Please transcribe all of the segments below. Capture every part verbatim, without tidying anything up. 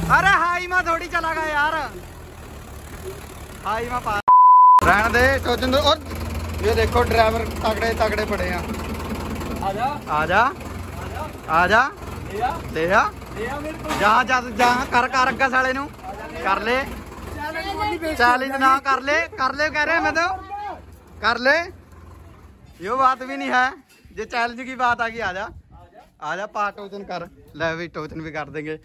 अरे हाई में थोड़ी चला गया यार, हाई में पा रहने दे टोचन दो। और ये देखो ड्राइवर तगड़े तगड़े पड़े हैं। आजा आजा आजा ले आ जहाँ जहाँ कर कर अग्गा साले नू कर ले चैलेंज ना कर ले कर ले कह रहे मैं तो कर ले। यो बात भी नहीं है, जो चैलेंज की बात आ गई आजा आजा पा टोचन कर ले भी टोचन भी कर देंगे।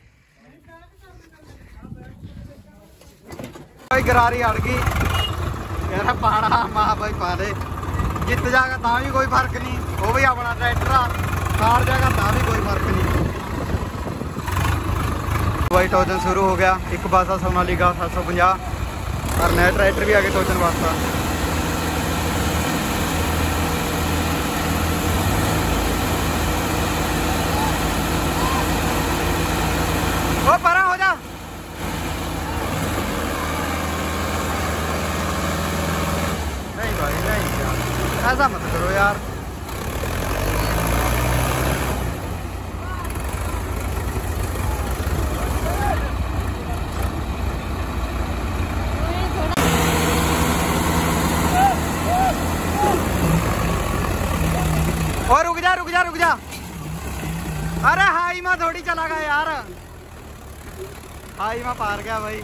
भाई गरारी अड़ गई कह रहा पाना मां भाई पा दे, जित जाएगा ता भी कोई फर्क नहीं, वो भी अपना ट्रैक्टर हार जाएगा ता भी कोई फर्क नहीं। भाई टोचन शुरू हो गया, एक बासा सोनालिका सात सौ पंजाह और नया ट्रैक्टर भी आगे टोचन वास्ता। ओ परा हो जा नहीं भाई नहीं यार ऐसा मत करो यार। और रुक जा रुक जा रुक जा, अरे हाई में थोड़ी चला गया यार, हाई में पार गया भाई।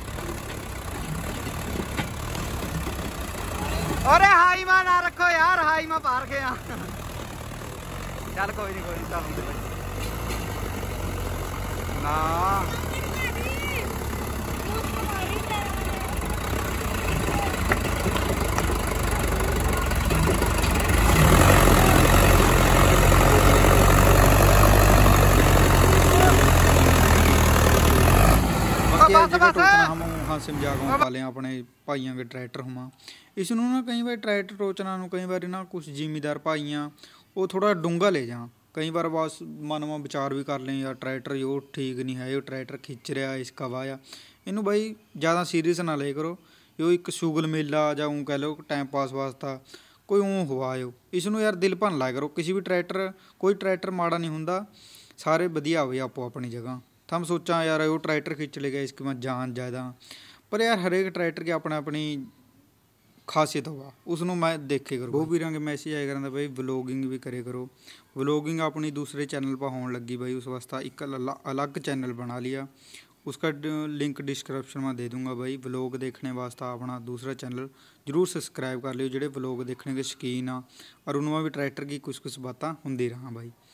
अरे हाई में ना रखो यार, हाई में पार गया। चल कोई नहीं कोई नहीं चल ना ਸਮਝਾਗਾ ਪਾਲੇ ਆਪਣੇ ਭਾਈਆਂ ਦੇ ਟਰੈਕਟਰ ਹੁਮਾ ਇਸ ਨੂੰ ਨਾ ਕਈ ਵਾਰ ਟਰੈਕਟਰ ਟੋਚਣਾ ਨੂੰ ਕਈ ਵਾਰ ਨਾ ਕੁਝ ਜ਼ਿਮੀਦਾਰ ਭਾਈਆਂ ਉਹ ਥੋੜਾ ਡੂੰਗਾ ਲੈ ਜਾ, ਕਈ ਵਾਰ ਬਸ ਮਨਵਾ ਵਿਚਾਰ ਵੀ ਕਰ ਲੈ ਯਾਰ ਟਰੈਕਟਰ ਜੋ ਠੀਕ ਨਹੀਂ ਹੈ, ਇਹ ਟਰੈਕਟਰ ਖਿੱਚ ਰਿਹਾ ਇਸਕਾ ਵਾਇਆ ਇਹਨੂੰ ਬਾਈ ਜ਼ਿਆਦਾ ਸੀਰੀਅਸ ਨਾ ਲੈ ਕਰੋ, ਇਹ ਇੱਕ ਸ਼ੁਗਲ ਮੇਲਾ ਜਾਂ ਉਹ ਕਹਿ ਲਓ ਟਾਈਮ ਪਾਸ ਵਾਸਤਾ ਕੋਈ ਉਹ ਹਵਾਇਓ, ਇਸ ਨੂੰ ਯਾਰ ਦਿਲ ਭੰਨ ਲਾਇਆ ਕਰੋ। ਕਿਸੇ ਵੀ ਟਰੈਕਟਰ ਕੋਈ ਟਰੈਕਟਰ ਮਾੜਾ ਨਹੀਂ ਹੁੰਦਾ, ਸਾਰੇ ਵਧੀਆ ਹੋਵੇ ਆਪੋ ਆਪਣੀ ਜਗ੍ਹਾ। हम सोचा यार वो ट्रैक्टर खिंच लेगा इसकी मैं जान ज़्यादा, पर यार हर एक ट्रैक्टर की अपना अपनी खासियत होगा, उसनों मैं देखे करो। वो भी रंग मैसेज आया करता भाई व्लॉगिंग भी करे करो, व्लॉगिंग अपनी दूसरे चैनल पर होने लगी भाई, उस वास्ते एक अलग चैनल बना लिया, उसका लिंक डिस्क्रिप्शन में दे दूंगा भाई। व्लॉग देखने वास्ते अपना दूसरा चैनल जरूर सब्सक्राइब कर लियो, जोड़े व्लॉग देखने के शौकीन आ और उनमें भी ट्रैक्टर की कुछ कुछ बातें होंदी रहा भाई।